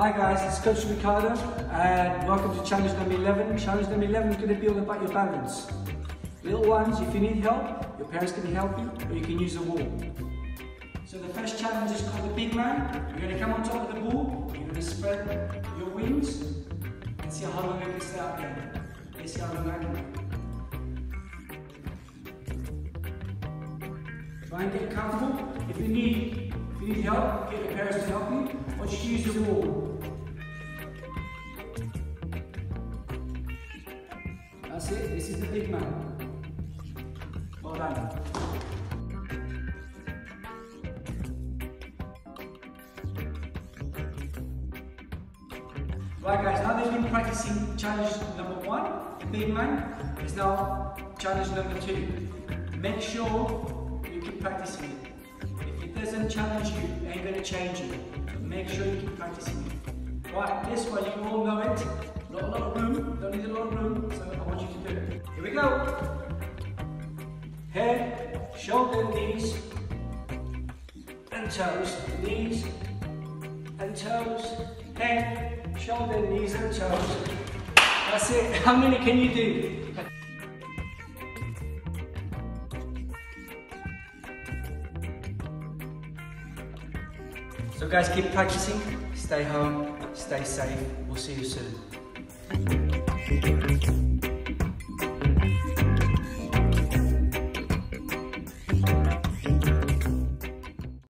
Hi guys, it's Coach Ricardo and welcome to challenge number 11. Challenge number 11 is going to be all about your balance. Little ones, if you need help, your parents can help you or you can use the wall. So the first challenge is called the big man. You're going to come on top of the ball, you're going to spread your wings and see how long you can stay up there. Let's see how long I can do. Try and get comfortable. If you need help, get your parents to help you, or just use the wall. That's it, this is the big man. Well done. Right guys, now they've been practicing challenge number 1, the big man, is now challenge number 2. Make sure you keep practicing it. If it doesn't challenge you, it ain't going to change you. So make sure you keep practicing it. Right, this one, you all know it. Not a lot of room, don't need a lot of room, so I want you to do it. Here we go. Head, shoulder, knees, and toes. Knees and toes. Head, shoulder, knees, and toes. That's it. How many can you do? So guys, keep practicing, stay home, stay safe, we'll see you soon.